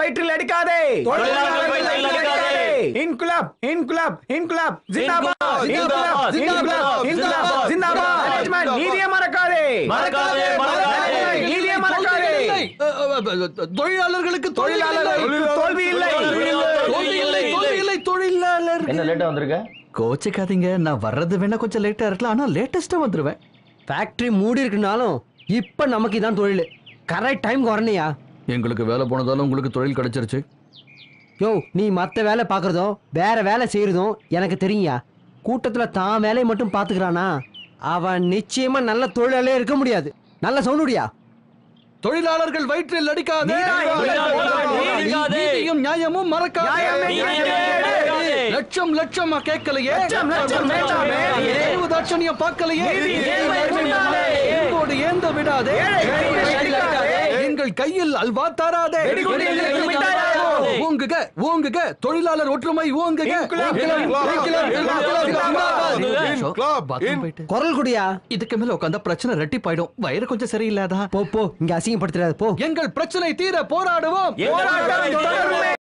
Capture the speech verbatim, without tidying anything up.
வயிற்றில் அடிக்காதே, தொழிலாளர்கள் வயிற்றில் அடிக்காதே. இன்குலாப் இன்குலாப் இன்குலாப் ஜிந்தாபாத் இன்குலாப் இன்குலாப் இன்குலாப் ஜிந்தாபாத். மேனேஜ்மென்ட் நீதியை மறக்காதே, மறக்காதே மறக்காதே, நீதியை மறக்காதே. தொழிலாளர்களுக்கு தொழிலாளர்களுக்கு தோல்வி இல்லை, தோல்வி இல்லை, தோல்வி இல்லை. தொழிலாளர் என்ன லேட்டா வந்திருக்க? கோச்சிக்காதீங்க, நான் வர்றது வேணா கொஞ்சம் லேட்டா இருக்கலாம், ஆனா லேட்டஸ்டா வந்துருவேன். ஃபேக்டரி மூடி இருக்குனாலும் இப்ப நமக்கு இதான் தொழில். கரெக்ட் டைம் வரணையா? எங்களுக்கு வேலை போனதாலும் உங்களுக்கு தொழில் கிடைச்சிருச்சு. யோ, நீ மற்ற வேலை பார்க்குறதும் வேற வேலை செய்யறதும் எனக்கு தெரியுயா. கூட்டத்துல தான் வேலையை மட்டும் பார்த்துக்கிறானா அவன் நிச்சயமா நல்ல தொழிலாளே இருக்க முடியாது. நல்ல சவுண்டுடியா. தொழிலாளர்கள் வயிற்றில் அடிக்காதே, நீதியும் நியாயமும் மறக்காதே. லட்சம் லட்சமா கேட்கலையே, தாட்சணியம் பார்க்கலையே, ஏந்த விடாதே, எங்கள் கையில் அல்வா தாராதே. ஓங்குக ஓங்குக தொழிலாளர் ஒற்றுமை ஓங்குக. குரல் குடியா. இதுக்கு மேல உட்காந்தா பிரச்சனை ரெட்டிப்பாயிடும். வயிறு கொஞ்சம் சரியில்லாதா? போ போ, இங்க அசிங்கப்படுத்துறாது போ. எங்கள் பிரச்சனை தீர போராடுவோம்.